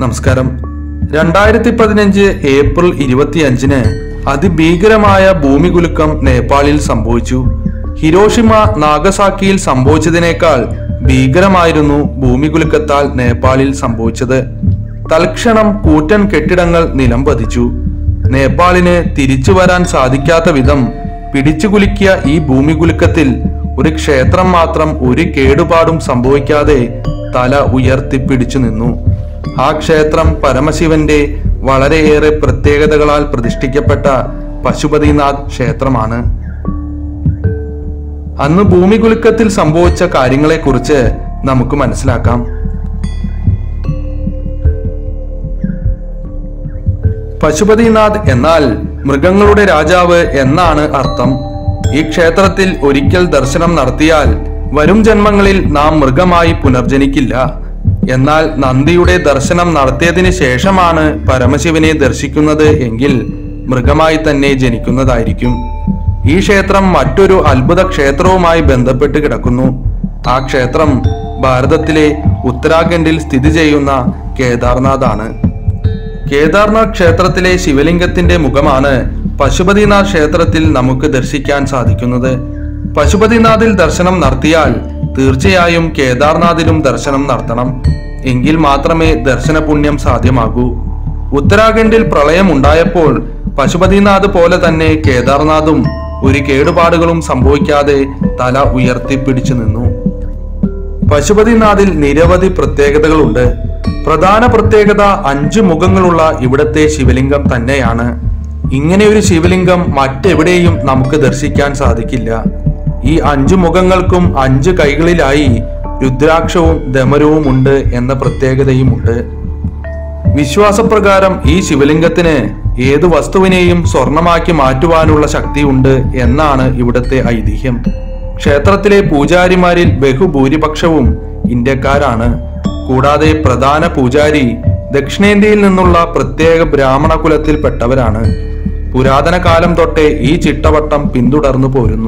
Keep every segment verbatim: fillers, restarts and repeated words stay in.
നമസ്കാരം. രണ്ടായിരത്തി പതിനഞ്ച് ഏപ്രിൽ ഇരുപത്തിയഞ്ചിന് അതിഭീകരമായ ഭൂമികുലുക്കം നേപ്പാളിൽ സംഭവിച്ചു. ഹിരോഷിമ നാഗസാക്കിയിൽ സംഭവിച്ചതിനേക്കാൾ ഭീകരമായിരുന്നു ഭൂമികുലുക്കത്താൽ നേപ്പാളിൽ സംഭവിച്ചത്. തൽക്ഷണം കൂറ്റൻ കെട്ടിടങ്ങൾ നിലംപതിച്ചു. നേപ്പാളിന് തിരിച്ചു വരാൻ സാധിക്കാത്ത വിധം പിടിച്ചുകുലുക്കിയ ഈ ഭൂമികുലുക്കത്തിൽ ഒരു ക്ഷേത്രം മാത്രം ഒരു കേടുപാടും സംഭവിക്കാതെ തല ഉയർത്തിപ്പിടിച്ചു നിന്നു. ആ ക്ഷേത്രം പരമശിവന്റെ വളരെയേറെ പ്രത്യേകതകളാൽ പ്രതിഷ്ഠിക്കപ്പെട്ട പശുപതിനാഥ് ക്ഷേത്രമാണ്. അന്ന് ഭൂമികുലുക്കത്തിൽ സംഭവിച്ച കാര്യങ്ങളെക്കുറിച്ച് നമുക്ക് മനസ്സിലാക്കാം. പശുപതിനാഥ് എന്നാൽ മൃഗങ്ങളുടെ രാജാവ് എന്നാണ് അർത്ഥം. ഈ ക്ഷേത്രത്തിൽ ഒരിക്കൽ ദർശനം നടത്തിയാൽ വരും ജന്മങ്ങളിൽ നാം മൃഗമായി പുനർജനിക്കില്ല. എന്നാൽ നന്ദിയുടെ ദർശനം നടത്തിയതിന് ശേഷമാണ് പരമശിവനെ ദർശിക്കുന്നത് എങ്കിൽ മൃഗമായി തന്നെ ജനിക്കുന്നതായിരിക്കും. ഈ ക്ഷേത്രം മറ്റൊരു അത്ഭുത ക്ഷേത്രവുമായി ബന്ധപ്പെട്ട് കിടക്കുന്നു. ആ ക്ഷേത്രം ഭാരതത്തിലെ ഉത്തരാഖണ്ഡിൽ സ്ഥിതി ചെയ്യുന്ന കേദാർനാഥ് ആണ്. കേദാർനാഥ് ക്ഷേത്രത്തിലെ ശിവലിംഗത്തിന്റെ മുഖമാണ് പശുപതിനാഥ് ക്ഷേത്രത്തിൽ നമുക്ക് ദർശിക്കാൻ സാധിക്കുന്നത്. പശുപതിനാഥിൽ ദർശനം നടത്തിയാൽ തീർച്ചയായും കേദാർനാഥിലും ദർശനം നടത്തണം. എങ്കിൽ മാത്രമേ ദർശന പുണ്യം സാധ്യമാകൂ. ഉത്തരാഖണ്ഡിൽ പ്രളയം ഉണ്ടായപ്പോൾ പശുപതിനാഥ് പോലെ തന്നെ കേദാർനാഥും ഒരു കേടുപാടുകളും സംഭവിക്കാതെ തല ഉയർത്തിപ്പിടിച്ചു നിന്നു. പശുപതിനാഥിൽ നിരവധി പ്രത്യേകതകളുണ്ട്. പ്രധാന പ്രത്യേകത അഞ്ചു മുഖങ്ങളുള്ള ഇവിടത്തെ ശിവലിംഗം തന്നെയാണ്. ഇങ്ങനെ ഒരു ശിവലിംഗം മറ്റെവിടെയും നമുക്ക് ദർശിക്കാൻ സാധിക്കില്ല. ഈ അഞ്ചു മുഖങ്ങൾക്കും അഞ്ച് കൈകളിലായി രുദ്രാക്ഷവും ധമരവും ഉണ്ട് എന്ന പ്രത്യേകതയുമുണ്ട്. വിശ്വാസപ്രകാരം ഈ ശിവലിംഗത്തിന് ഏതു വസ്തുവിനെയും സ്വർണമാക്കി മാറ്റുവാനുള്ള ശക്തിയുണ്ട് എന്നാണ് ഇവിടത്തെ ഐതിഹ്യം. ക്ഷേത്രത്തിലെ പൂജാരിമാരിൽ ബഹുഭൂരിപക്ഷവും ഇന്ത്യക്കാരാണ്. കൂടാതെ പ്രധാന പൂജാരി ദക്ഷിണേന്ത്യയിൽ നിന്നുള്ള പ്രത്യേക ബ്രാഹ്മണ കുലത്തിൽപ്പെട്ടവരാണ്. പുരാതന കാലം തൊട്ടേ ഈ ചിട്ടവട്ടം പിന്തുടർന്നു പോരുന്നു.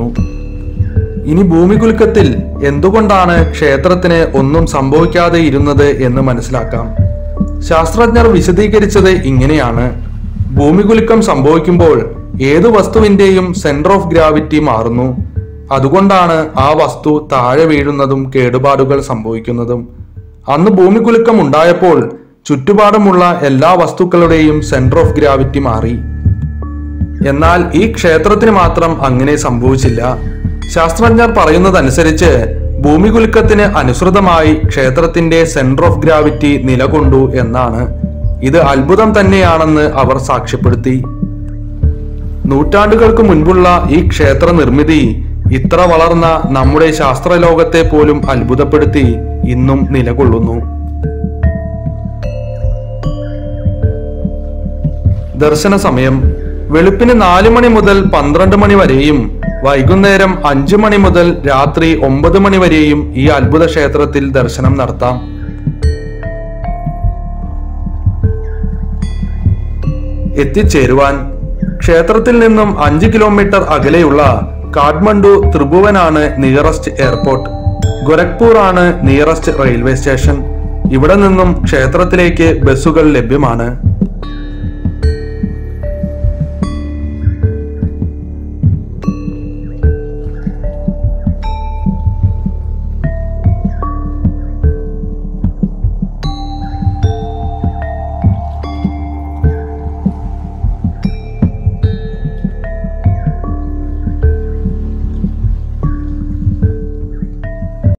ഇനി ഭൂമികുലുക്കത്തിൽ എന്തുകൊണ്ടാണ് ക്ഷേത്രത്തിന് ഒന്നും സംഭവിക്കാതെ ഇരുന്നത് എന്ന് മനസ്സിലാക്കാം. ശാസ്ത്രജ്ഞർ വിശദീകരിച്ചത് ഇങ്ങനെയാണ്. ഭൂമികുലുക്കം സംഭവിക്കുമ്പോൾ ഏതു വസ്തുവിന്റെയും സെന്റർ ഓഫ് ഗ്രാവിറ്റി മാറുന്നു. അതുകൊണ്ടാണ് ആ വസ്തു താഴെ വീഴുന്നതും കേടുപാടുകൾ സംഭവിക്കുന്നതും. അന്ന് ഭൂമികുലുക്കം ഉണ്ടായപ്പോൾ ചുറ്റുപാടുമുള്ള എല്ലാ വസ്തുക്കളുടെയും സെന്റർ ഓഫ് ഗ്രാവിറ്റി മാറി. എന്നാൽ ഈ ക്ഷേത്രത്തിന് മാത്രം അങ്ങനെ സംഭവിച്ചില്ല. ശാസ്ത്രജ്ഞർ പറയുന്നതനുസരിച്ച് ഭൂമികുലുക്കത്തിന് അനുസൃതമായി ക്ഷേത്രത്തിന്റെ സെന്റർ ഓഫ് ഗ്രാവിറ്റി നിലകൊണ്ടു എന്നാണ്. ഇത് അത്ഭുതം തന്നെയാണെന്ന് അവർ സാക്ഷ്യപ്പെടുത്തി. നൂറ്റാണ്ടുകൾക്ക് മുൻപുള്ള ഈ ക്ഷേത്ര നിർമ്മിതി ഇത്ര വളർന്ന നമ്മുടെ ശാസ്ത്രലോകത്തെ പോലും അത്ഭുതപ്പെടുത്തി ഇന്നും നിലകൊള്ളുന്നു. ദർശന സമയം വെളുപ്പിന് നാല് മണി മുതൽ പന്ത്രണ്ട് മണി വരെയും വൈകുന്നേരം അഞ്ചു മണി മുതൽ രാത്രി ഒമ്പത് മണി വരെയും ഈ അത്ഭുത ക്ഷേത്രത്തിൽ ദർശനം നടത്താം. എത്തിച്ചേരുവാൻ ക്ഷേത്രത്തിൽ നിന്നും അഞ്ച് കിലോമീറ്റർ അകലെയുള്ള കാഠ്മണ്ഡു ത്രിഭുവനാണ് നിയറസ്റ്റ് എയർപോർട്ട്. ഗോരഖ്പൂർ ആണ് നിയറസ്റ്റ് റെയിൽവേ സ്റ്റേഷൻ. ഇവിടെ നിന്നും ക്ഷേത്രത്തിലേക്ക് ബസ്സുകൾ ലഭ്യമാണ്.